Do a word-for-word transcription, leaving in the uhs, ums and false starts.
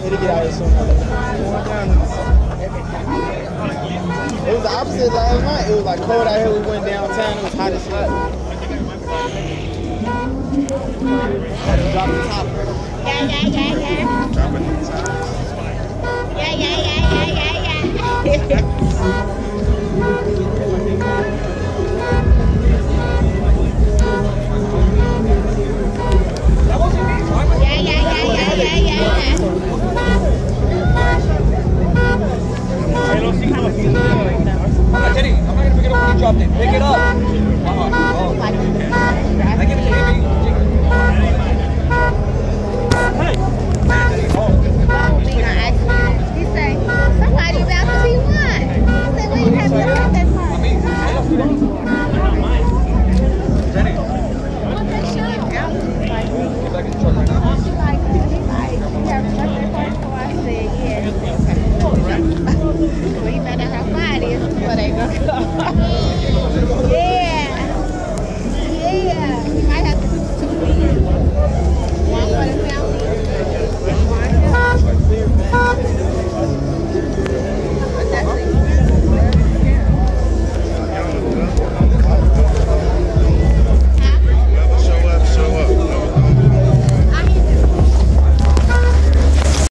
It'll get out here soon. It was the opposite last night. It was like cold out here. We went downtown. It was hot as hell. Had to drop the top. Yeah, yeah, yeah, yeah.